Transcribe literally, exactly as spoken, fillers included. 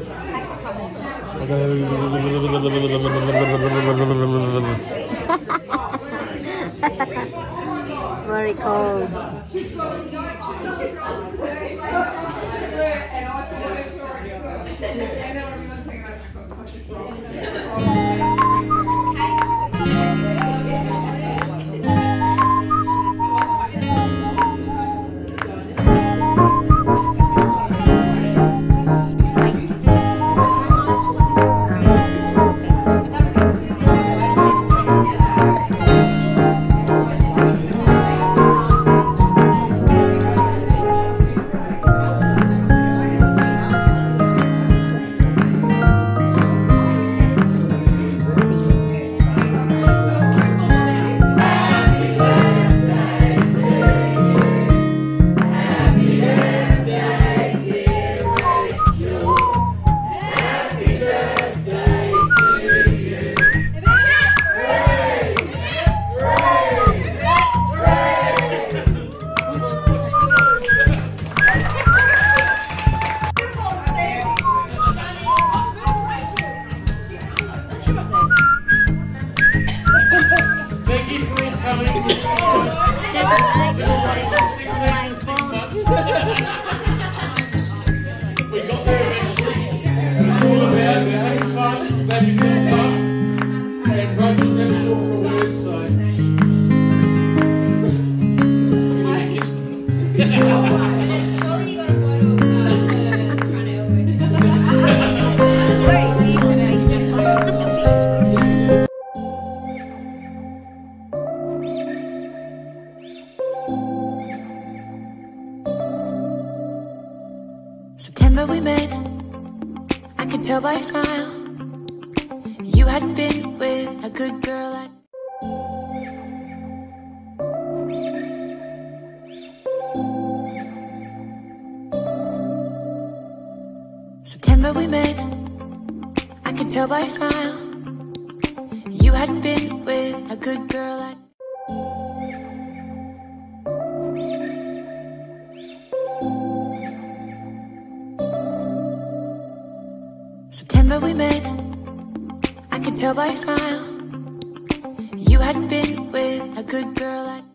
Very cold. September we met, I could tell by your smile. You hadn't been with a good girl like September we met, I could tell by your smile. You hadn't been with a good girl like September we met, I could tell by your smile. You hadn't been with a good girl like